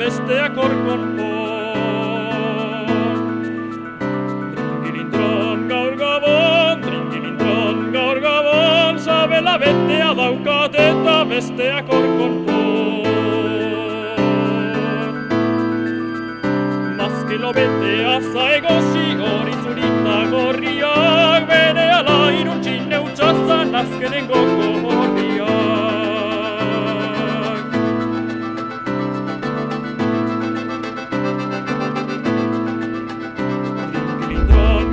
besteak hor konpon. Dringilintron gaur gabon, sabela betea daukat eta besteak hor konpon. Mazkilo betea zaegosi hori zurita gorriak, bere ala iruntxin neutxazan azkenengo gorriak. Dringilintron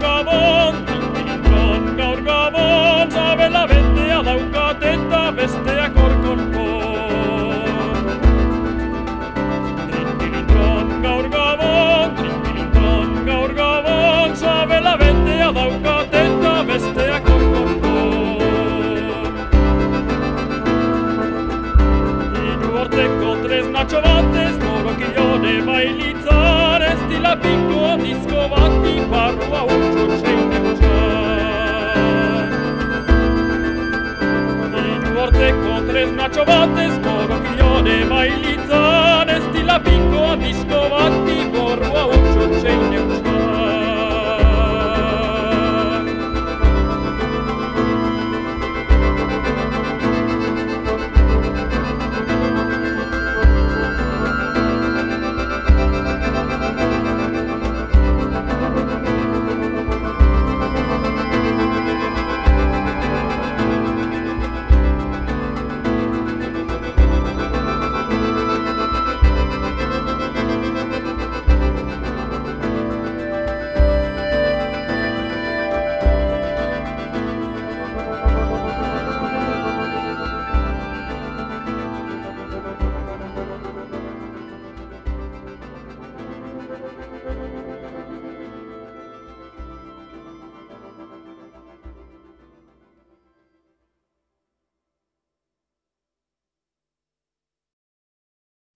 gaur gabon, sabela betea daukat eta besteak hor konpon. Dringilintron gaur gabon, sabela betea daukat eta besteak hor konpon. Hiru hortzeko tresnatxo bat